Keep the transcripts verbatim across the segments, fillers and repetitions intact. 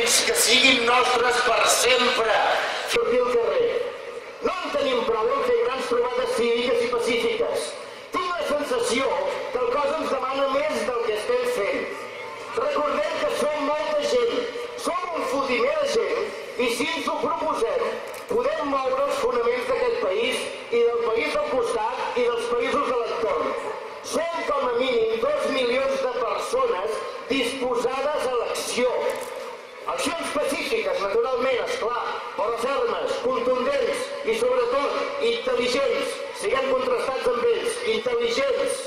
temps que siguin nostres per sempre. Sortir al carrer. No en tenim prou en fer grans trobades cíviques i pacífiques. Tinc la sensació que el cos ens demana més del que estem fent. Recordem que som molta gent, som un fotimer de gent, i si ens ho proposem, podem moure els fonaments d'aquest país i del país del costat i dels països de l'entorn. Som com a mínim dos milions de persones disposades a l'acció. Accions pacífiques, naturalment, esclar, però fermes, contundents i, sobretot, intel·ligents. Siguem contrastats amb ells, intel·ligents.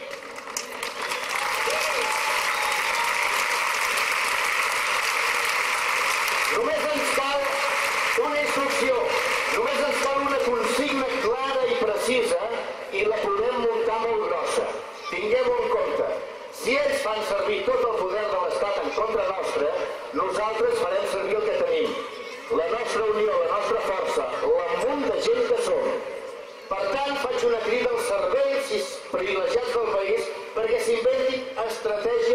Només ens cal una instrucció, només ens cal una consigna clara i precisa i la podem muntar molt grossa. Tinguem-ho en compte. Si ells fan servir tot el poder de l'Estat en contra nostra, nosaltres farem servir el que tenim. La nostra unió, la nostra força, l'amunt de gent que som. Per tant, faig una crida als serveis privilegiats del país perquè s'inventin estratègies